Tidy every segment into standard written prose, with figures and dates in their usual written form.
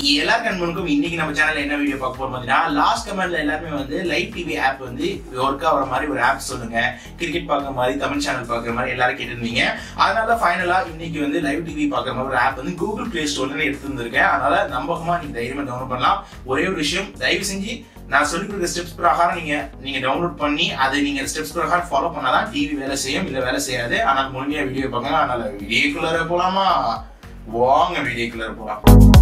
எல்லாரும் கண்மனுக்கும் இன்னைக்கு நம்ம சேனல்ல என்ன வீடியோ பார்க்க போறோம் அப்படின்னா, லாஸ்ட் கமெண்ட்ல எல்லாருமே வந்து லைவ் டிவி ஆப் வந்து ஒர்க் ஆகிற மாதிரி ஒரு ஆப் சொல்லுங்க, கிரிக்கெட் பார்க்குற மாதிரி, தமிழ் சேனல் பார்க்குற மாதிரி எல்லாரும் கேட்டிருந்தீங்க. அதனால ஃபைனலா இன்னைக்கு வந்து லைவ் டிவி பார்க்குற மாதிரி ஒரு ஆப் வந்து கூகுள் பிளே ஸ்டோர்ல எடுத்து வந்திருக்கேன். அதனால நம்பகமா நீங்க தைரியமா டவுன்லோட் பண்ணலாம். ஒரே ஒரு விஷயம், தயவு செஞ்சு நான் சொல்லி கொடுக்குற ஸ்டெப்ஸ் பிரகாரம் நீங்க டவுன்லோட் பண்ணி அதை நீங்க ஸ்டெப்ஸ் பிரகாரம் ஃபாலோ பண்ணாதான் டிவி வேலை செய்யும், இல்ல வேலை செய்யாது. ஆனால் முழுமையா வீடியோ பார்க்கணும். அதனால வீடியோக்குள்ளார போலாமா? வாங்க வீடியோக்குள்ளார போலாம்.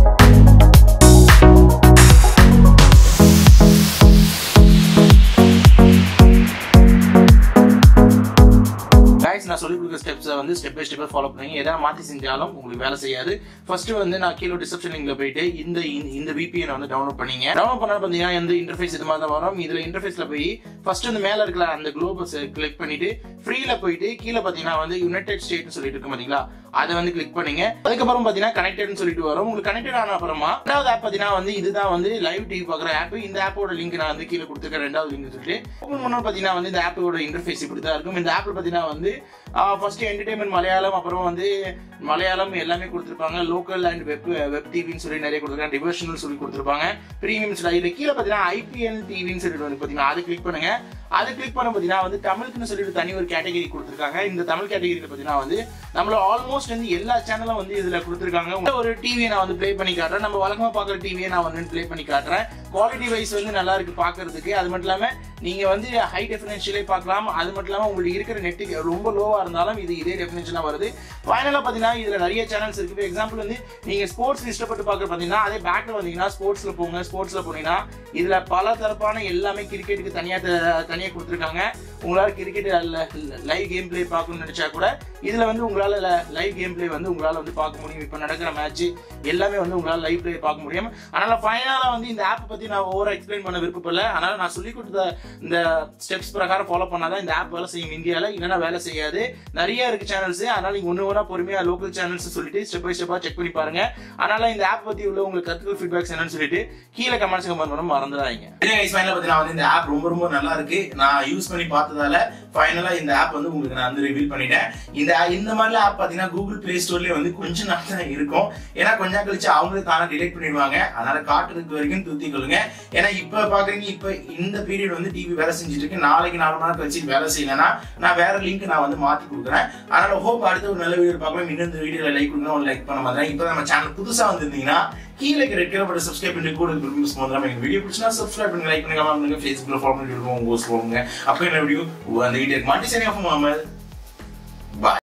நான் சொல்லி கொடுக்குற ஸ்டெப்ஸை வந்து ஸ்டெப் பை ஸ்டெப்பாக ஃபாலோ பண்ணுங்க. எதாவது மாற்றி செஞ்சாலும் உங்களுக்கு வேலை செய்யாது. ஃபர்ஸ்ட் வந்து நான் கீழே டிஸ்கிரிப்ஷன் லிங்க்ல போயிட்டு இந்த VPN வந்து டவுன்லோட் பண்ணீங்க. டவுன்லோட் பண்ண பார்த்தீங்கன்னா இந்த இன்டர்ஃபேஸ் இது மாதிரி தான் வரும். இதுல இன்டர்ஃபேஸ்ல போய் ஃபர்ஸ்ட் வந்து மேல இருக்கிற அந்த குளோபஸ் கிளிக் பண்ணிட்டு ஃப்ரீல போயிட்டு கீழே பார்த்தீங்கன்னா வந்து யுனைடெட் ஸ்டேட்ஸ் சொல்லிட்டு இருக்கு பாத்தீங்களா, அதை வந்து கிளிக் பண்ணுங்க. அதுக்கப்புறம் பார்த்தீங்கன்னா கனெக்டட்னு சொல்லிட்டு வரும். உங்களுக்கு கனெக்டட் ஆன அப்புறமா ரெண்டாவது ஆப் பார்த்தீங்கன்னா வந்து இதுதான் வந்து லைவ் டிவி பார்க்குற ஆப். இந்த ஆப்போட லிங்க் நான் வந்து கீழே கொடுத்துருக்கேன். ரெண்டாவது லிங்க் சொல்லிட்டு ஓப்பன் பண்ணோம் பார்த்தீங்கன்னா வந்து இந்த ஆப்போட இன்டர்ஃபேஸ் இப்படி தான் இருக்கும். இந்த ஆப்ல பார்த்தீங்கன்னா வந்து ஃபர்ஸ்ட் என்டர்டைன்மெண்ட் மலையாளம், அப்புறம் வந்து மலையாளம் எல்லாமே கொடுத்துருப்பாங்க. லோக்கல் அண்ட் வெப் டிவின்னு சொல்லி நிறைய கொடுத்துருக்காங்க. டிவோஷனல் சொல்லி கொடுத்துருப்பாங்க. பிரீமியம் ஸ்டைல கீழே பார்த்தீங்கன்னா IPL டிவின்னு சொல்லிட்டு வந்து பார்த்தீங்கன்னா அதை கிளிக் பண்ணுங்க. அதை கிளிக் பண்ண பார்த்தீங்கன்னா வந்து தமிழுக்குன்னு சொல்லிட்டு தனி ஒரு கேட்டகரி கொடுத்துருக்காங்க. இந்த தமிழ் கேட்டகரியில் பார்த்தீங்கன்னா வந்து நம்மள ஆல்மோஸ்ட் வந்து எல்லா சேனலும் வந்து இதுல கொடுத்துருக்காங்க. ஒரு டிவியை நான் வந்து ப்ளே பண்ணி காட்டுறேன். நம்ம வழக்கமா பார்க்குற டிவியை நான் வந்து ப்ளே பண்ணி காட்டுறேன். குவாலிட்டி வைஸ் வந்து நல்லா இருக்கு பார்க்கறதுக்கு. அது மட்டும் இல்லாம நீங்க வந்து ஹை டெஃபினேஷன்லேயே பார்க்கலாம். அது மட்டும் இல்லாம உங்களுக்கு இருக்கிற நெட்டுக்கு ரொம்ப லோவா இருந்தாலும் இது இதே டெஃபினேஷனா வருது. ஃபைனலா பாத்தீங்கன்னா இதுல நிறைய சேனல்ஸ் இருக்கு. ஃபார் எக்ஸாம்பிள் வந்து நீங்க ஸ்போர்ட்ஸ் இஷ்டப்பட்டு பார்க்க பாத்தீங்கன்னா அதே பேக்ல வந்தீங்கன்னா ஸ்போர்ட்ஸ்ல போங்க. ஸ்போர்ட்ஸ்ல போனீங்கன்னா இதுல பல தரப்பான எல்லாமே கிரிக்கெட்டுக்கு தனியா கொடுத்துருக்காங்க. உங்களால கிரிக்கெட் லைவ் கேம் பிளே பார்க்கணும்னு நினைச்சா கூட இதுல வந்து உங்களால லைவ் கேம் பிளே வந்து உங்களால வந்து பார்க்க முடியும். இப்ப நடக்கிற மேட்ச் எல்லாமே வந்து உங்களால லைவ் பிளே பார்க்க முடியும். அதனால ஃபைனலா வந்து இந்த ஆப் பத்தி நான் ஓவரா எக்ஸ்பிளைன் பண்ண விருப்பப்படல. அதனால நான் சொல்லி கொடுத்த இந்த ஸ்டெப்ஸ் பிரகாரம் ஃபாலோ பண்ணாதான் இந்த ஆப் வேலை செய்யும் இந்தியால, இல்லைன்னா வேலை செய்யாது. நிறைய இருக்கு சேனல்ஸ். அதனால நீங்க ஒண்ணு பொறுமையா லோக்கல் சேனல்ஸ் சொல்லிட்டு ஸ்டெப் பை ஸ்டெப்பா செக் பண்ணி பாருங்க. அதனால இந்த ஆப் பத்தி உள்ள உங்களுக்கு கருத்துக்கள் ஃபீட்பேக்ஸ் என்னன்னு சொல்லிட்டு கீழே கமெண்ட்ஸ் பண்ண மறந்துடாதீங்க. இந்த ஆப் ரொம்ப நல்லா இருக்கு. நான் யூஸ் பண்ணி பார்த்ததால ஃபைனலா இந்த ஆப் வந்து உங்களுக்கு நான் வந்து ரிவீல் பண்ணிட்டேன். இந்த மாதிரி ஆப் பாத்தீங்கன்னா கூகுள் பிளே ஸ்டோர்லயே வந்து கொஞ்சம் நாள் தான் இருக்கும். ஏன்னா கொஞ்சம் கழிச்சு அவங்களுக்கு தானே டிலீட் பண்ணிடுவாங்க. அதனால காட்டுறதுக்கு வரைக்கும் தூத்தி கொள்ளுங்க. ஏன்னா இப்ப பாக்குறீங்க, இப்ப இந்த பீரியட் வந்து டிவி வேலை செஞ்சுட்டு இருக்கு. நாளைக்கு 4 மணி நேரம் கழிச்சு வேலை செய்யலன்னா நான் வேற லிங்க் நான் வந்து மாத்தி கொடுக்குறேன். அதனால ஹோப் அடுத்த ஒரு நல்ல வீடியோ பார்க்கலாம். இன்னும் இந்த வீடியோல லைக் கொடுக்கணும், லைக் பண்ண மாதிரி. இப்ப நம்ம சேனல் புதுசா வந்திருந்தீங்கன்னா கீழே ரெட் கலர் பட்டன் சப்ஸ்கிரைப் பண்ணி கூட யூஸ் பண்ணுறாங்க. எங்க வீடியோ பிடிச்சா சப்ஸ்கிரைப் பண்ணி லைக் பண்ணுங்க, பண்ணுங்க, ஃபேஸ்புக்ல ஃபாலோ பண்ணி போங்க. அப்போ என்ன வீடியோ அந்த வீடியோக்கு மாட்டி சரியாக